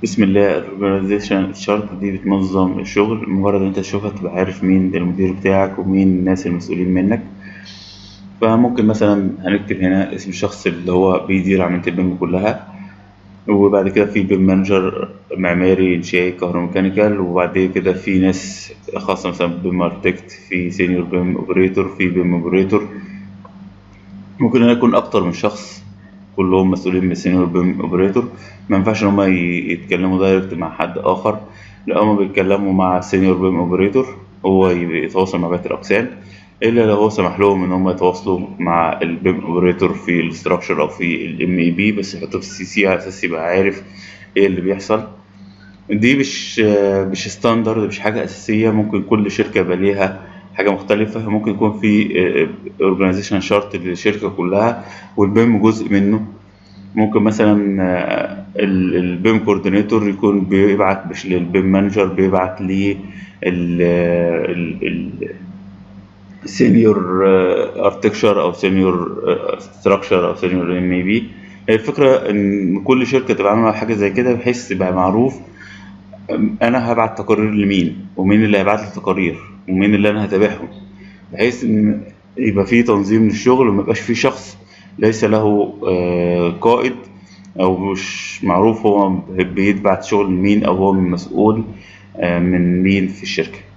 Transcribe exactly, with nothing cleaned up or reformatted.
بسم الله. الاورجنايزيشن شارت دي بتنظم الشغل، مجرد ان انت تشوفها تبقى عارف مين المدير بتاعك ومين الناس المسؤولين منك. فممكن مثلا هنكتب هنا اسم الشخص اللي هو بيدير عملية البيم كلها، وبعد كده في بيم مانجر معماري انشائي كهروميكانيكال، وبعد كده في ناس خاصة مثلا بيم اركتكت، في سينيور بيم اوبريتور، في بيم اوبريتور. ممكن يكون اكتر من شخص كلهم مسؤولين من سينيور بيم اوبريتور. ما ينفعش ان هم يتكلموا دايركت مع حد اخر، لا هم بيتكلموا مع سينيور بيم اوبريتور، هو يتواصل مع باقي الاقسام، الا لو هو سمح لهم ان هم يتواصلوا مع البيم اوبريتور في الاستراكشر او في الام اي بي، بس يحطوه في السي سي على اساس يبقى عارف ايه اللي بيحصل. دي مش مش ستاندرد، مش حاجة أساسية. ممكن كل شركة يبقى ليها حاجة مختلفة. ممكن يكون في اورجانيزيشن شارت للشركة كلها والبيم جزء منه. ممكن مثلا البيم كوردينيتور يكون بيبعت مش للبيم مانجر، بيبعت ليه السينيور اركتكشر او سينيور ستراكشر او سينيور ام اي بي. الفكرة ان كل شركة تبقى عاملة حاجة زي كده بحيث يبقى معروف انا هبعت تقارير لمين، ومين اللي هيبعت لي التقارير، ومين اللي انا هتابعهم، بحيث ان يبقى في تنظيم للشغل وما يبقاش في شخص ليس له آه، قائد، او مش معروف هو بيتبعت شغل لمين او هو مسؤول آه، من مين في الشركة.